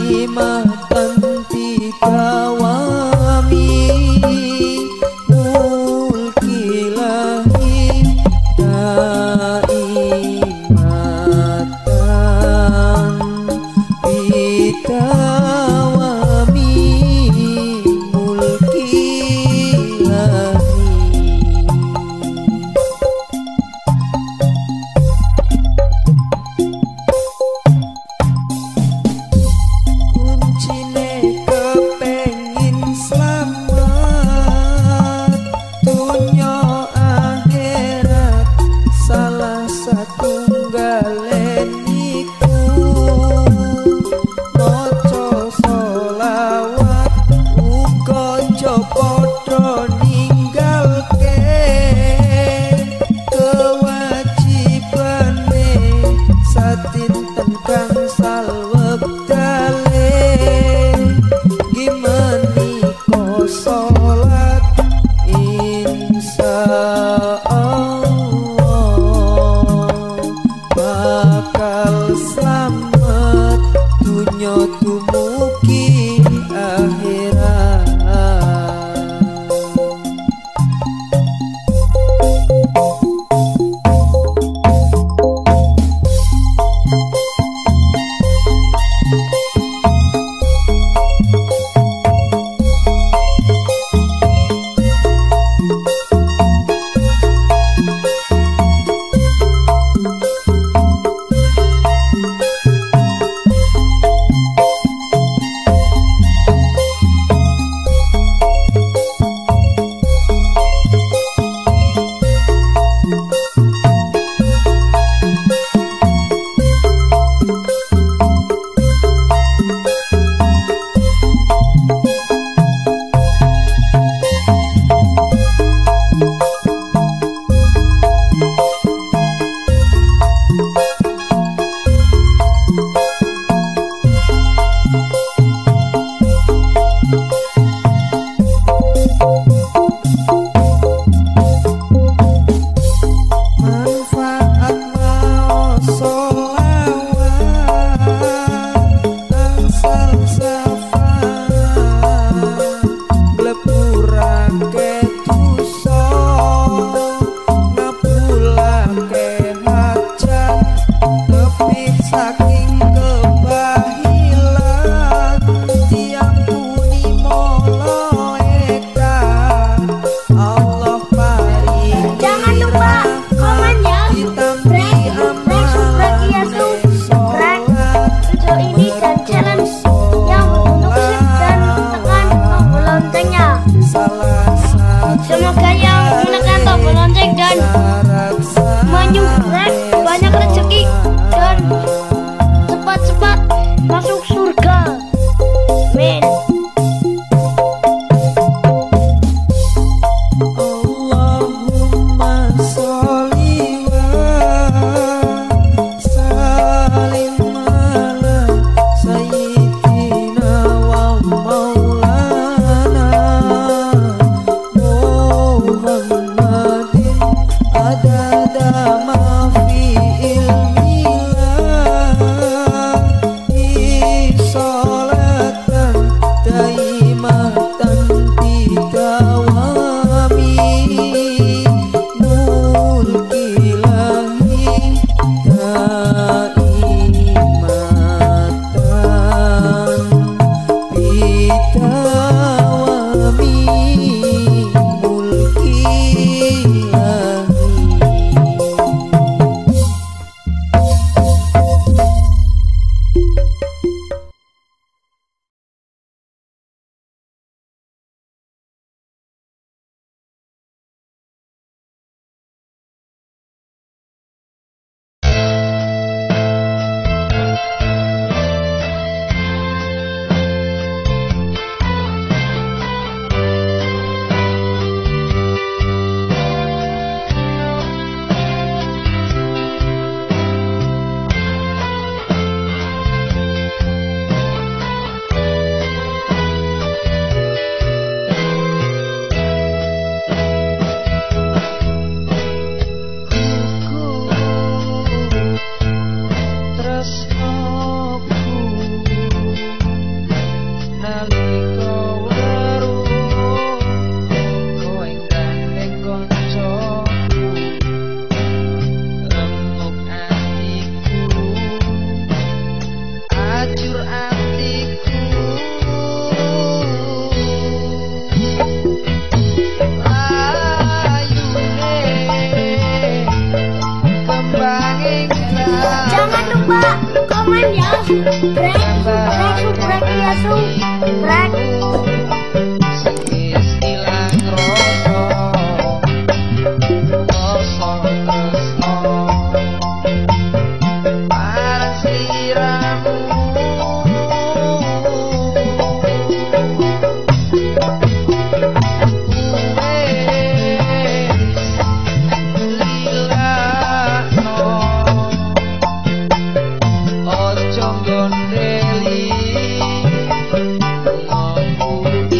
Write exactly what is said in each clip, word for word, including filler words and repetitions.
Kalimatan tiga wami mulki lahi daimatan bidawami mulki lahi. Kuncine kepengin selamat dunya akhirat, salah satunggalé niku maca sholawat uga aja padha ninggalke kewajibane satinten gangsal wektale. Gimaniko sholat insyaallah bakal slamet dunya dumugi akhirat. Manfaat maos sholawat angsal syafaat mlepurake dosa ngabulake hajat lebih saking kebahilan diampuni malaikat Allah paring. Jangan lupa komen ya. Break, break, subscribe ya subscribe video ini dan challenge yang untuk sip dan tekan tombol loncengnya. Semoga yang menekan tombol lonceng dan menyumbang banyak rezeki dan komen ya. Subrek, subrek, subrek iya subrek. Istilah rasa rasa tresno marang sliramu Ojo gondeli ngomong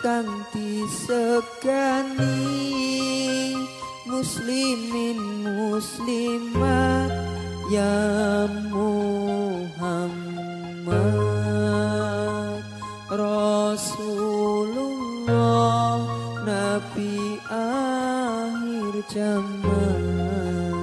kanthi segani muslimin muslimat ya Muhammad Rasulullah Nabi akhir zaman.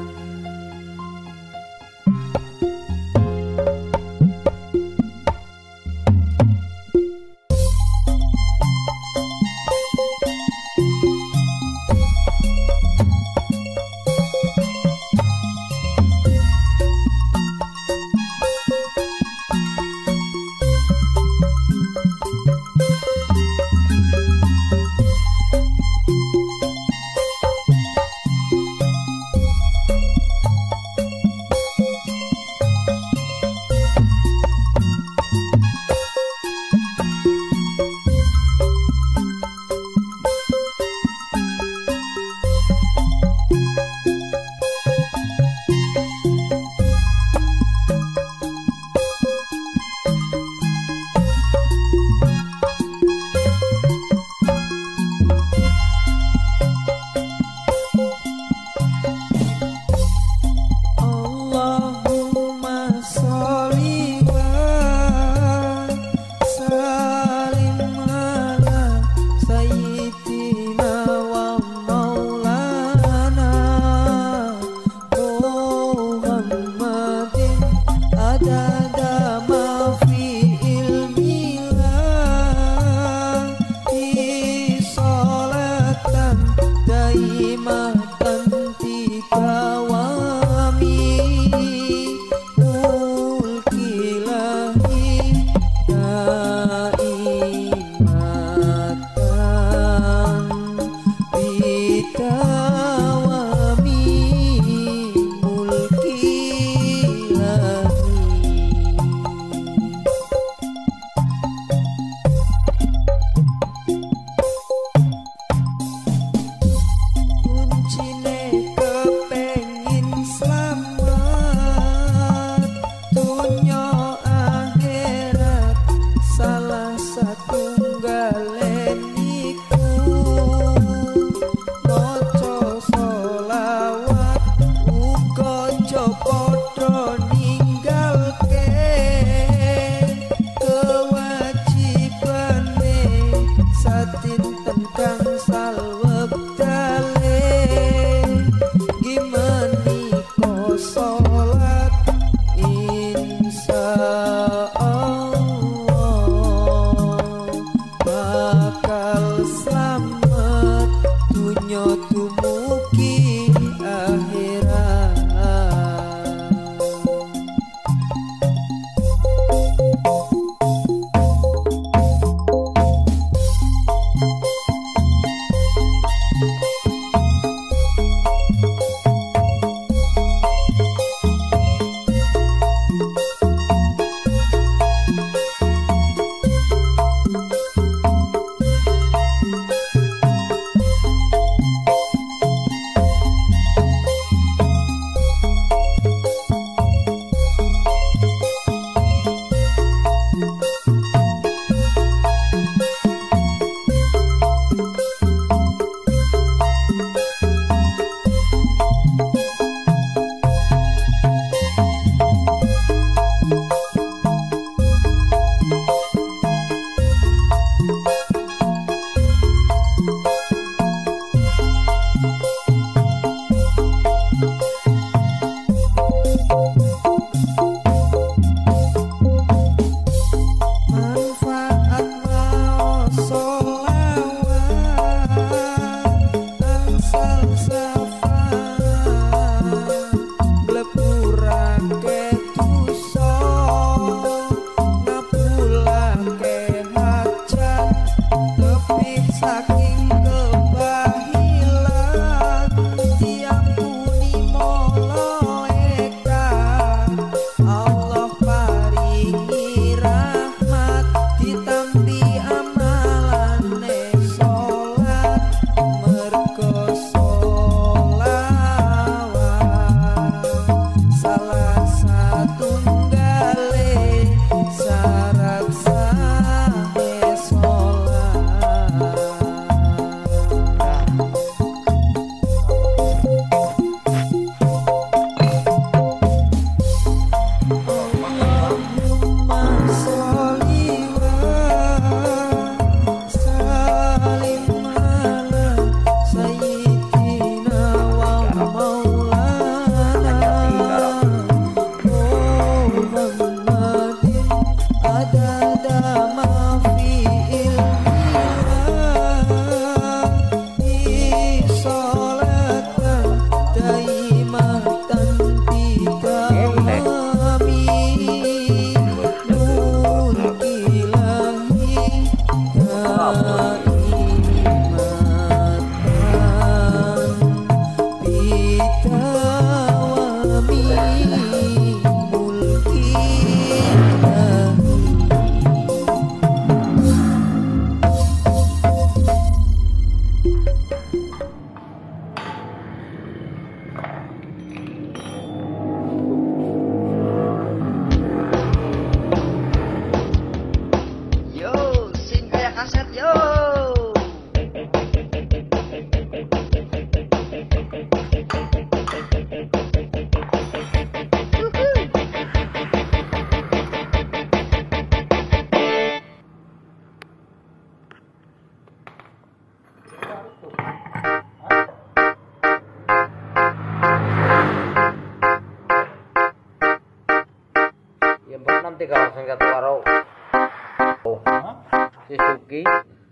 Nanti kalau singkat warau oh si Suki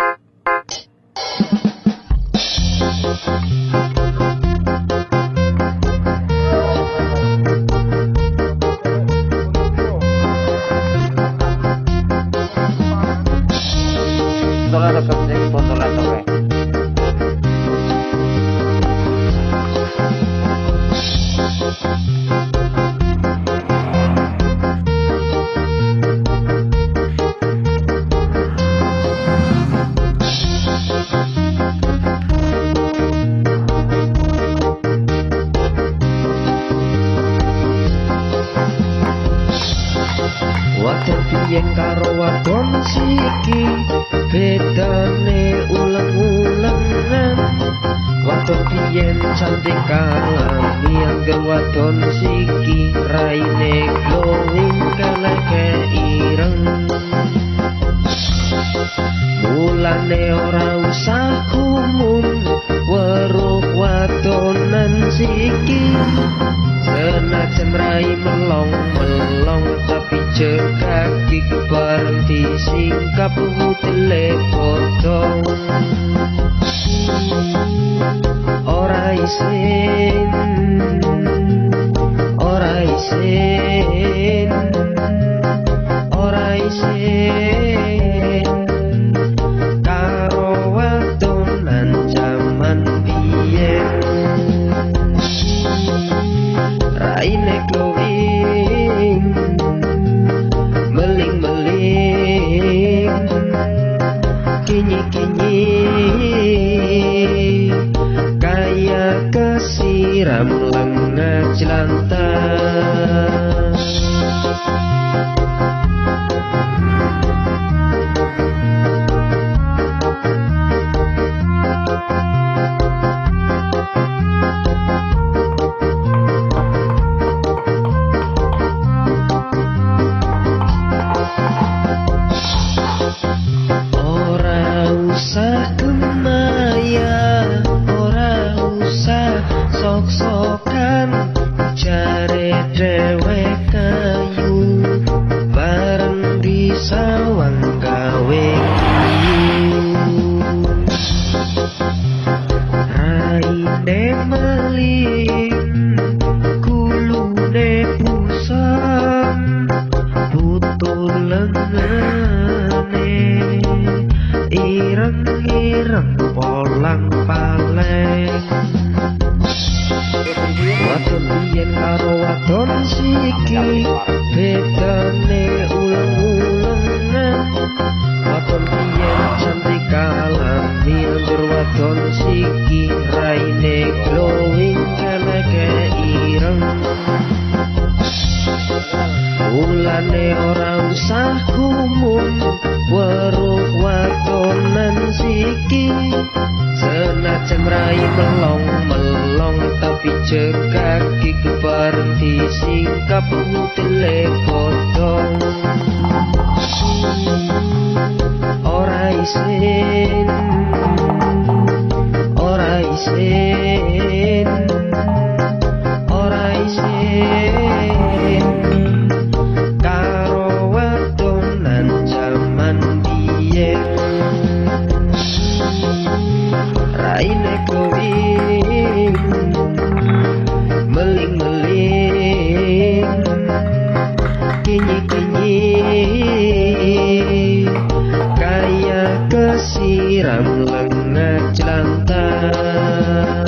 tolong rekam sing botolan to we yen karo wadon siki bedane ulang-ulangan wadon biyen cantik kalami angger wadon siki raine glowing keleke ireng mulane ora usah kumun weruh wadonan siki senajan rai melong-melong tapi kaki bareng disingkap utile potong ora isin ora isin ora isin karo wadonan jaman biyen raine glowing meling-meling kinyi-kinyi kayak kesiram lengah jelantah sok-sokan jare dewek kayu bareng di sawang gawe raine meling kulune pusam butuh lengane ireng-ireng polang paleng wadon biyen karo wadon siki bedane ulang-ulangan wadon biyen cantik kalami angger wadon siki raine glowing keleke ireng mulane ora usah kumun weruh wadonan siki senajan rai melong-melong tapi kaki bareng disingkap utile potong ora isin ora isin ora isin karo wadonan jaman biyen raine glowing meling-meling kinyi-kinyi kayak kesi siram lengan jelantah.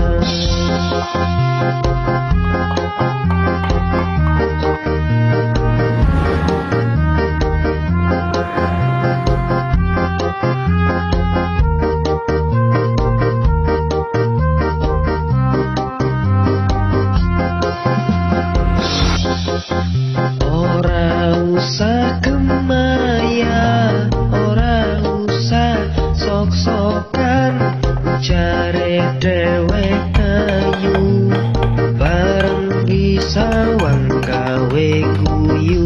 Ora usah kemaya, ora usah sok-sokan, cari dewek ayu, bareng gisawang gawe guyu.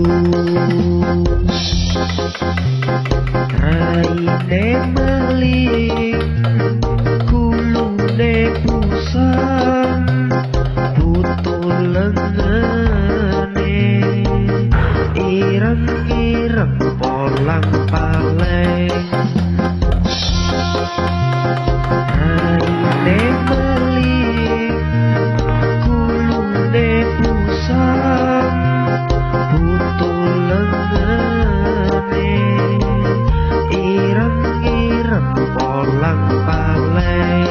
Raine meling, kulune pusam, butuh lengane, ireng-ireng polang paleng. Raine meling, kulune pusam, butuh lengane, ireng-ireng polang paleng.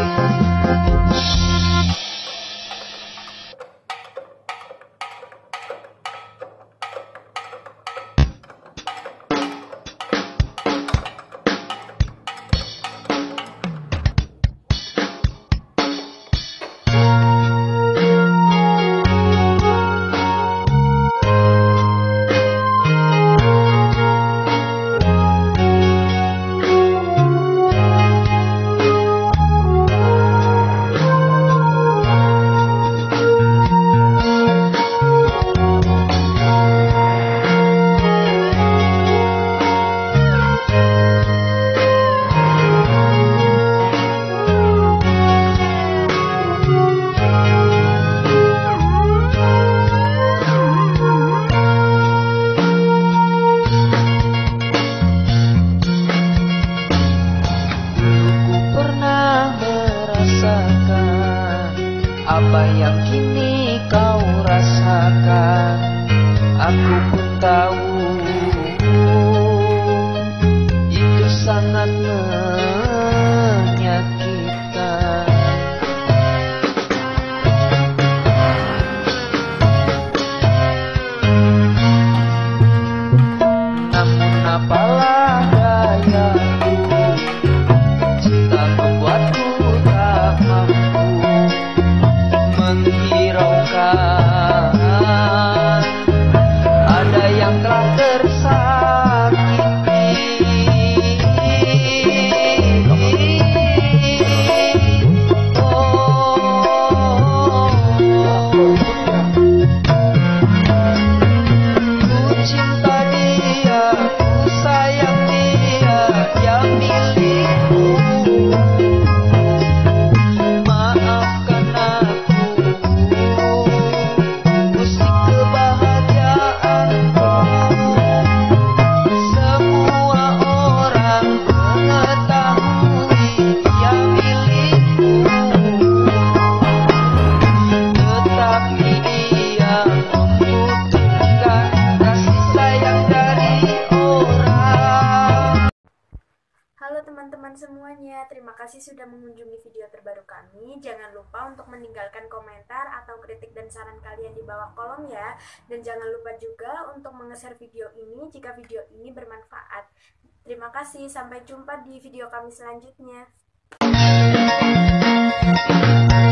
Apa yang kini kau rasakan, aku pun tahu itu sangat menyakitkan. Namun apalah dayaku, cinta membuatku tak mampu menghiraukan. Ada yang telah tersakiti, oh, ku cinta dia, ku sayang dia, dia milikku. Maafkan aku, musik kebahagiaanku. Semua orang mengetahui dia milikku, tetapi dia membutuhkan kasih sayang dari orang. Halo teman-teman semuanya, terima kasih sudah mengunjungi video terbaru kami. Jangan lupa untuk meninggalkan komentar atau kritik dan saran kalian di bawah kolom ya. Dan jangan lupa juga untuk menge-share video ini jika video ini bermanfaat. Terima kasih, sampai jumpa di video kami selanjutnya.